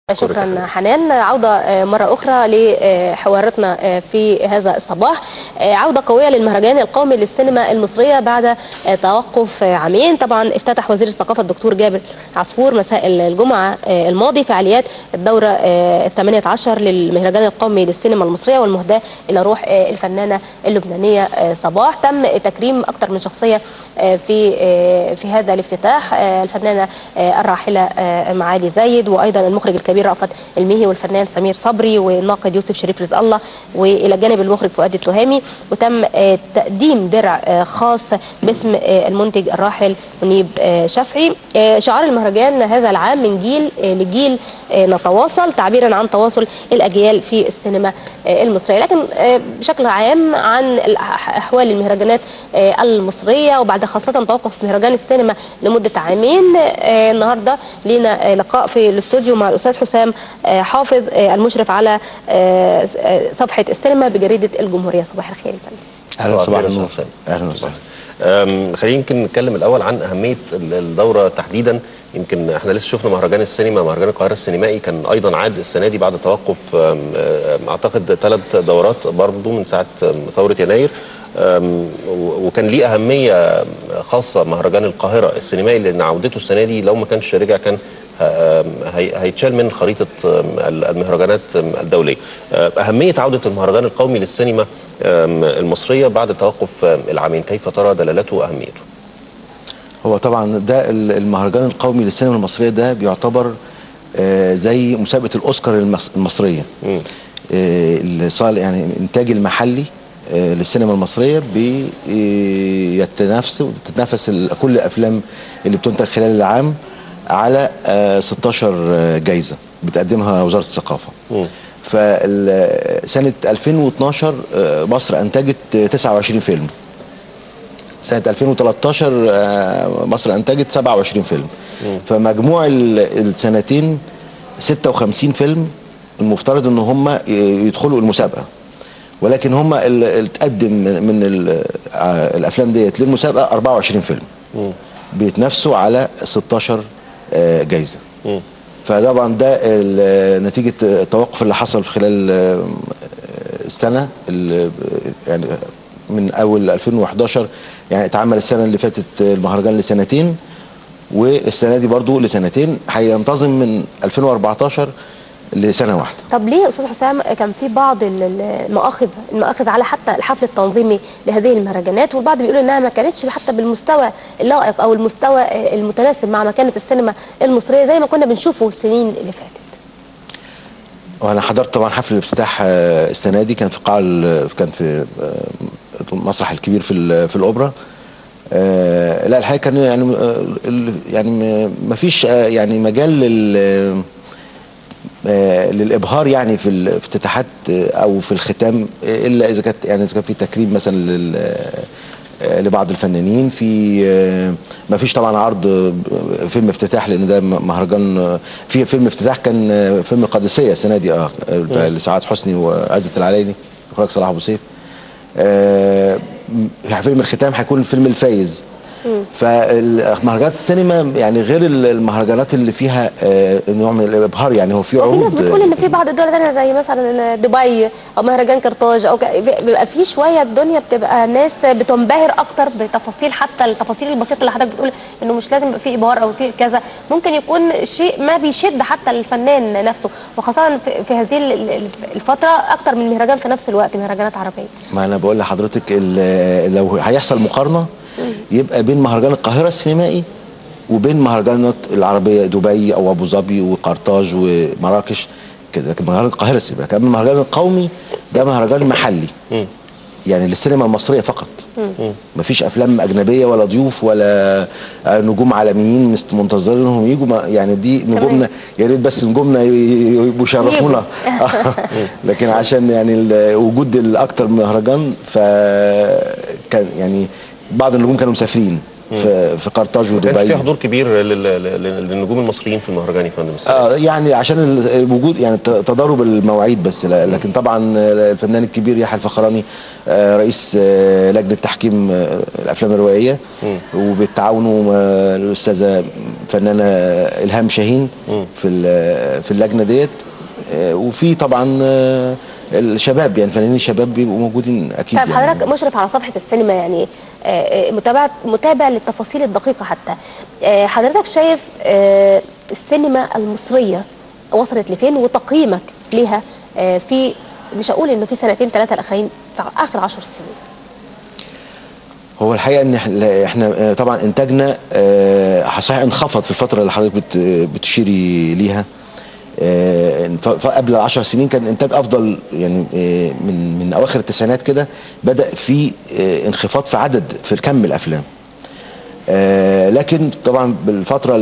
شكرا حنان. عودة مرة أخرى لحواراتنا في هذا الصباح. عودة قوية للمهرجان القومي للسينما المصرية بعد توقف عامين. طبعا افتتح وزير الثقافة الدكتور جابر عصفور مساء الجمعة الماضي فعاليات الدورة 18 للمهرجان القومي للسينما المصرية والمهداة إلى روح الفنانة اللبنانية صباح. تم تكريم أكثر من شخصية في هذا الافتتاح، الفنانة الراحلة معالي زايد، وأيضا المخرج الكبير رأفت الميهي، والفنان سمير صبري، والناقد يوسف شريف رزق الله، والى جانب المخرج فؤاد التهامي. وتم تقديم درع خاص باسم المنتج الراحل منيب شفعي. شعار المهرجان هذا العام من جيل لجيل نتواصل، تعبيرا عن تواصل الاجيال في السينما المصريه. لكن بشكل عام عن احوال المهرجانات المصريه، وبعد خاصه توقف مهرجان السينما لمده عامين، النهارده لينا لقاء في الاستوديو مع الاستاذ حسام حافظ المشرف على صفحه السينما بجريده الجمهوريه. صباح الخير يا فندم. اهلا صباح النور. اهلا وسهلا. خلينا يمكن نتكلم الاول عن اهميه الدوره تحديدا. يمكن احنا لسه شفنا مهرجان السينما، مهرجان القاهره السينمائي كان ايضا عاد السنه دي بعد توقف اعتقد 3 دورات برضه من ساعه ثوره يناير، وكان ليه اهميه خاصه مهرجان القاهره السينمائي لان عودته السنه دي لو ما كانش رجع كان هيتشال من خريطه المهرجانات الدوليه. اهميه عوده المهرجان القومي للسينما المصريه بعد توقف العامين، كيف ترى دلالته واهميته؟ هو طبعا ده المهرجان القومي للسينما المصريه ده بيعتبر زي مسابقه الاوسكار المصريه. يعني الانتاج المحلي للسينما المصريه بتتنافس كل الافلام اللي بتنتج خلال العام على 16 جايزه بتقدمها وزاره الثقافه. فسنه 2012 مصر انتجت 29 فيلم. سنه 2013 مصر انتجت 27 فيلم. فمجموع السنتين 56 فيلم المفترض ان هم يدخلوا المسابقه، ولكن هم اللي تقدم من الافلام ديت للمسابقه 24 فيلم بيتنافسوا على 16 جايزه. فطبعا ده نتيجه التوقف اللي حصل في خلال السنه يعني من اول 2011. يعني اتعمل السنه اللي فاتت المهرجان لسنتين، والسنه دي برضو لسنتين، هينتظم من 2014 لسنه واحده. طب ليه يا استاذ حسام كان في بعض المؤاخذ على حتى الحفل التنظيمي لهذه المهرجانات، والبعض بيقول انها ما كانتش حتى بالمستوى اللائق او المستوى المتناسب مع مكانه السينما المصريه زي ما كنا بنشوفه السنين اللي فاتت؟ وانا حضرت طبعا حفل الافتتاح السنه دي، كان في المسرح الكبير في الاوبرا. لا الحقيقه كان يعني ما فيش يعني مجال للابهار يعني في الافتتاحات او في الختام، الا اذا كان في تكريم مثلا لبعض الفنانين. ما فيش طبعا عرض فيلم افتتاح، لان ده مهرجان. في فيلم افتتاح كان فيلم القادسيه السنه دي لسعاد حسني وعزت العلايلي، اخراج صلاح ابو سيف. فيلم الختام هيكون الفيلم الفايز. فمهرجانات السينما يعني غير المهرجانات اللي فيها نوع من الابهار، يعني هو في عروض. في ناس بتقول ان في بعض الدول الثانيه زي مثلا دبي او مهرجان قرطاج او بيبقى في شويه الدنيا بتبقى ناس بتنبهر اكتر بتفاصيل، حتى التفاصيل البسيطه اللي حضرتك بتقول انه مش لازم يبقى في ابهار او في كذا، ممكن يكون شيء ما بيشد حتى الفنان نفسه، وخاصه في هذه الفتره اكتر من مهرجان في نفس الوقت، مهرجانات عربيه. ما انا بقول لحضرتك لو هيحصل مقارنه يبقى بين مهرجان القاهرة السينمائي وبين مهرجانات العربية دبي أو أبو ظبي وقرطاج ومراكش كده. لكن مهرجان القاهرة السينمائي كمان المهرجان القومي ده مهرجان محلي يعني للسينما المصرية فقط. مفيش أفلام أجنبية ولا ضيوف ولا نجوم عالميين منتظرينهم يجوا. يعني دي نجومنا، يا ريت بس نجومنا يبقوا يشرفونا. لكن عشان يعني وجود الأكتر من مهرجان، فكان يعني بعض النجوم كانوا مسافرين في قرطاج ودبي. ما كانش في حضور كبير للنجوم المصريين في المهرجان يا فندم يعني عشان الوجود، يعني تضارب المواعيد بس. لكن طبعا الفنان الكبير يحيى الفخراني رئيس لجنه تحكيم الافلام الروائيه، وبالتعاون الاستاذه فنانه الهام شاهين في اللجنه ديت. وفي طبعا الشباب، يعني فنانين الشباب بيبقوا موجودين اكيد. طيب يعني حضرتك مشرف على صفحه السينما، يعني متابع للتفاصيل الدقيقه حتى. حضرتك شايف السينما المصريه وصلت لفين، وتقييمك ليها في، مش هقول انه في سنتين ثلاثه الاخرين، في اخر 10 سنين؟ هو الحقيقه ان احنا طبعا انتاجنا صحيح انخفض في الفتره اللي حضرتك بتشيري ليها. قبل 10 سنين كان الانتاج افضل، يعني من اواخر التسعينات كده بدا في انخفاض في الكم الافلام. لكن طبعا بالفتره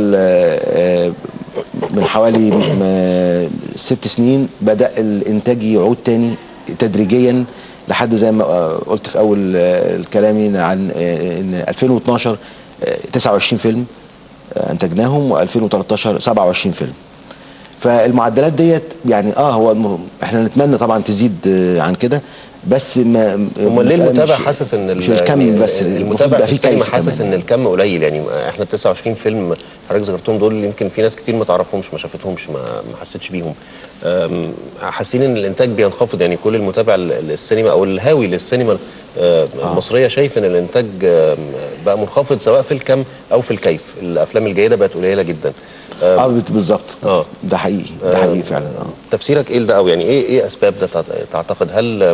من حوالي 6 سنين بدا الانتاج يعود تاني تدريجيا، لحد زي ما قلت في اول كلامي عن ان 2012 29 فيلم انتجناهم، و2013 27 فيلم. فالمعدلات ديت يعني احنا نتمنى طبعا تزيد عن كده، بس ما امال ليه المتابع حاسس ان مش الكم يعني بس، المتابع في السينما حاسس ان الكم قليل؟ يعني احنا 29 فيلم حضرتك ذكرتهم دول يمكن في ناس كتير ما تعرفهمش، ما شافتهمش، ما حسيتش بيهم. حاسين ان الانتاج بينخفض؟ يعني كل المتابع للسينما او الهاوي للسينما المصريه شايف ان الانتاج بقى منخفض، سواء في الكم او في الكيف. الافلام الجيده بقت قليله جدا. بالظبط. ده حقيقي، ده حقيقي فعلا. تفسيرك ايه ده، او يعني ايه اسباب ده تعتقد؟ هل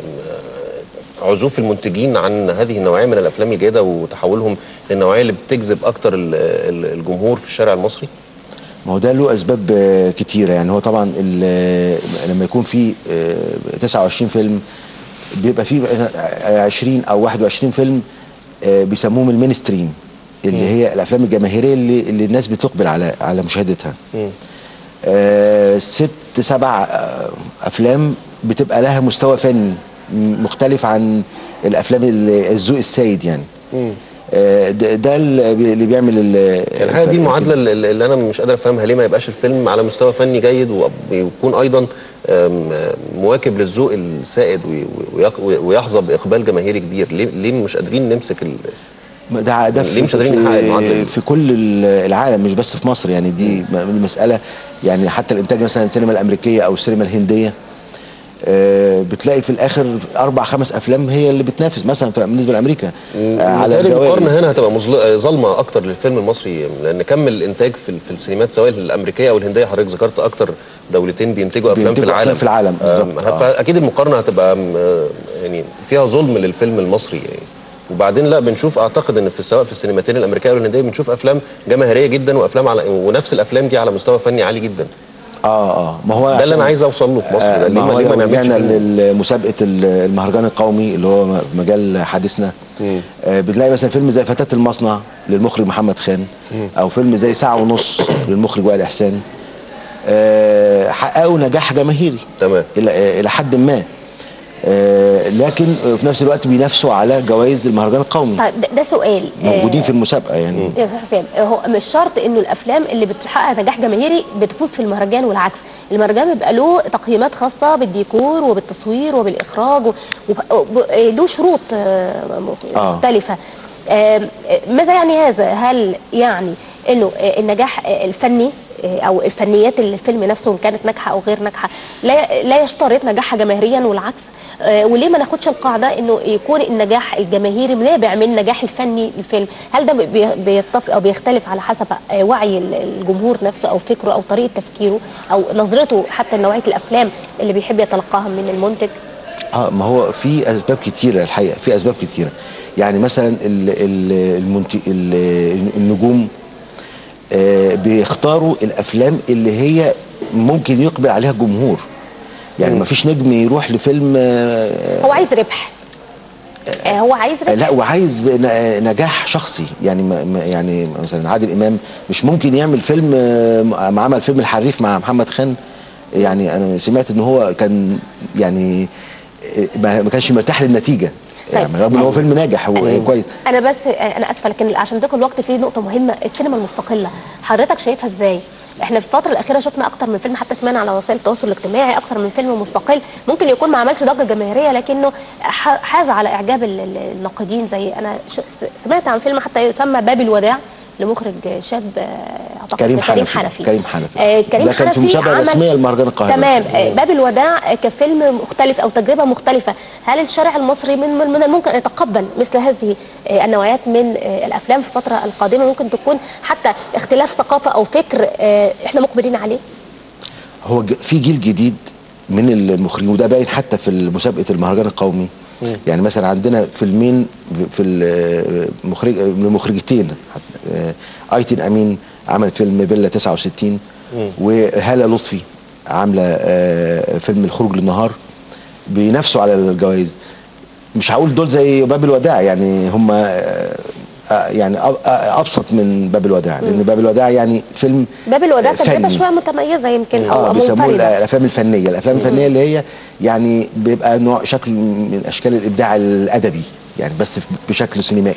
عزوف المنتجين عن هذه النوعيه من الافلام الجيده وتحولهم للنوعيه اللي بتجذب اكتر الجمهور في الشارع المصري؟ ما هو ده له اسباب كتيره. يعني هو طبعا لما يكون في 29 فيلم بيبقى في 20 او 21 فيلم بيسموهم المين ستريم، اللي هي الافلام الجماهيريه اللي الناس بتقبل على مشاهدتها. 6 7 افلام بتبقى لها مستوى فني مختلف عن الافلام الذوق السائد يعني. ده اللي بيعمل الحقيقه دي المعادله اللي انا مش قادر افهمها. ليه ما يبقاش الفيلم على مستوى فني جيد ويكون ايضا مواكب للذوق السائد ويحظى باقبال جماهيري كبير؟ ليه مش قادرين نمسك ده ليه مش قادرين نحقق المعادله في كل العالم، مش بس في مصر. يعني دي مساله، يعني حتى الانتاج مثلا السينما الامريكيه او السينما الهنديه بتلاقي في الاخر 4 5 افلام هي اللي بتنافس مثلا بالنسبه لامريكا على المقارنه هنا هتبقى ظالمه اكتر للفيلم المصري، لان كم الانتاج في السينمات سواء الامريكيه او الهنديه، حضرتك ذكرت اكتر دولتين بينتجوا افلام في العالم بالظبط. فاكيد المقارنه هتبقى يعني فيها ظلم للفيلم المصري يعني. وبعدين لا، بنشوف اعتقد ان سواء في السينماتين الامريكيه والهنديه بنشوف افلام جماهيريه جدا وافلام ونفس الافلام دي على مستوى فني عالي جدا. ما هو ده اللي انا عايز اوصل له في مصر. ليه ما نعملش لمسابقه المهرجان القومي اللي هو مجال حديثنا؟ بتلاقي مثلا فيلم زي فتاة المصنع للمخرج محمد خان، او فيلم زي ساعة ونص للمخرج وائل احسان، حققوا نجاح جماهيري تمام الى حد ما، لكن في نفس الوقت بينافسوا على جوائز المهرجان القومي. طيب ده سؤال موجودين في المسابقه يعني. يا استاذ حسام، هو مش شرط انه الافلام اللي بتحقق نجاح جماهيري بتفوز في المهرجان، والعكس. المهرجان بيبقى له تقييمات خاصه بالديكور وبالتصوير وبالاخراج له شروط مختلفه. ماذا يعني هذا؟ هل يعني انه النجاح الفني او الفنيات اللي الفيلم نفسه ان كانت ناجحه او غير ناجحه لا يشترط نجاحها جماهيريا والعكس؟ وليه ما ناخدش القاعده انه يكون النجاح الجماهيري نابع من النجاح الفني للفيلم؟ هل ده بيتفق او بيختلف على حسب وعي الجمهور نفسه او فكره او طريقه تفكيره او نظرته حتى لنوعيه الافلام اللي بيحب يتلقاها من المنتج؟ ما هو في اسباب كتيره الحقيقه، في اسباب كتيره. يعني مثلا النجوم بيختاروا الافلام اللي هي ممكن يقبل عليها الجمهور. يعني ما فيش نجم يروح لفيلم هو عايز ربح، هو عايز ربح، لا وعايز نجاح شخصي. يعني مثلا عادل امام مش ممكن يعمل فيلم ما عمل فيلم الحريف مع محمد خان. يعني انا سمعت ان هو كان يعني ما كانش مرتاح للنتيجه. يعني رغم ان هو فيلم ناجح وكويس. انا اسفه، لكن عشان ضيق الوقت في نقطه مهمه، السينما المستقله حضرتك شايفها ازاي؟ احنا في الفتره الاخيره شفنا اكتر من فيلم، حتى سمعنا على وسائل التواصل الاجتماعي اكتر من فيلم مستقل ممكن يكون ما عملش ضجه جماهيريه لكنه حاز على اعجاب الناقدين. زي انا سمعت عن فيلم حتى يسمى باب الوداع لمخرج شاب اعتقد كريم حنفي. كريم حنفي ده كان في مسابقه رسميه لمهرجان القاهره. تمام. باب الوداع كفيلم مختلف او تجربه مختلفه، هل الشارع المصري من الممكن ان يتقبل مثل هذه النوعيات من الافلام في الفتره القادمه؟ ممكن تكون حتى اختلاف ثقافه او فكر احنا مقبلين عليه. هو في جيل جديد من المخرجين، وده باين حتى في مسابقه المهرجان القومي. يعني مثلا عندنا فيلمين في المخرجتين، ايتن امين عملت فيلم بيلا 69، وهالة لطفي عامله فيلم الخروج للنهار، بينافسوا على الجوائز. مش هقول دول زي باب الوداع، يعني هم يعني ابسط من باب الوداع، لان باب الوداع يعني فيلم باب الوداع تجربه شويه متميزه يمكن او بيسموه الافلام الفنيه. الافلام الفنيه اللي هي يعني بيبقى نوع شكل من اشكال الابداع الادبي، يعني بس بشكل سينمائي.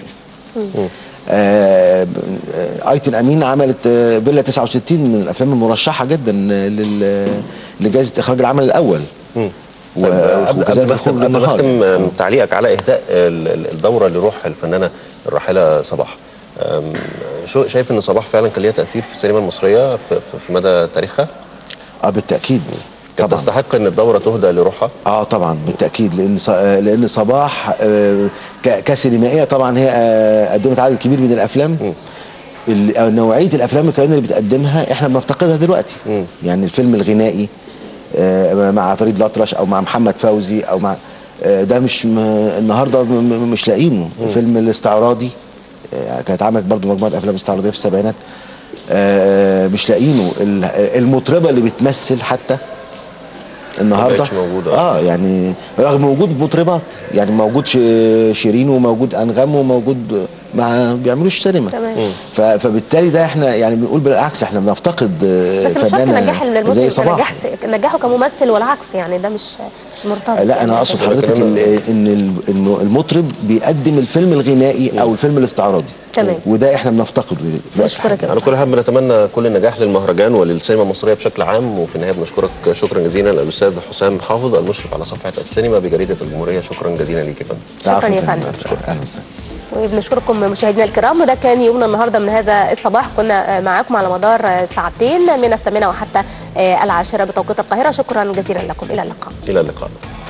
ايتن امين عملت بيلا 69 من الافلام المرشحه جدا لجائزه اخراج العمل الاول. قبل ما اختم تعليقك على اهداء الدوره لروح الفنانه الراحله صباح، شايف ان صباح فعلا كان ليها تاثير في السينما المصريه في مدى تاريخها؟ بالتاكيد طبعا. تستحق ان الدوره تهدى لروحها؟ طبعا بالتاكيد، لان صباح كسينمائيه طبعا هي قدمت عدد كبير من الافلام. نوعيه الافلام اللي بتقدمها احنا بنفتقدها دلوقتي. يعني الفيلم الغنائي مع فريد الأطرش او مع محمد فوزي او مع ده مش النهارده مش لاقينه. الفيلم الاستعراضي كانت عملت برضو مجموعه افلام استعراضيه في السبعينات، مش لاقينه. المطربه اللي بتمثل حتى النهارده يعني رغم وجود مطربات، يعني موجود شيرين وموجود انغام وموجود، ما بيعملوش سينما. فبالتالي ده احنا يعني بنقول بالعكس، احنا بنفتقد فنانه زي صباح. نجاحه كممثل والعكس، يعني ده مش مرتبط. لا يعني انا اقصد حضرتك ان المطرب بيقدم الفيلم الغنائي او الفيلم الاستعراضي. تمام. وده احنا بنفتقده. بشكرك. على كل حال بنتمنى كل النجاح للمهرجان وللسينما المصريه بشكل عام، وفي النهايه بنشكرك شكرا جزيلا الاستاذ حسام حافظ المشرف على صفحه السينما بجريده الجمهوريه. شكرا جزيلا ليك يا فندم. شكرا يا فندم. اهلا وسهلا. وبنشكركم مشاهدينا الكرام، وده كان يومنا النهارده من هذا الصباح. كنا معاكم على مدار ساعتين من 8 وحتى 10 بتوقيت القاهره. شكرا جزيلا لكم. الى اللقاء.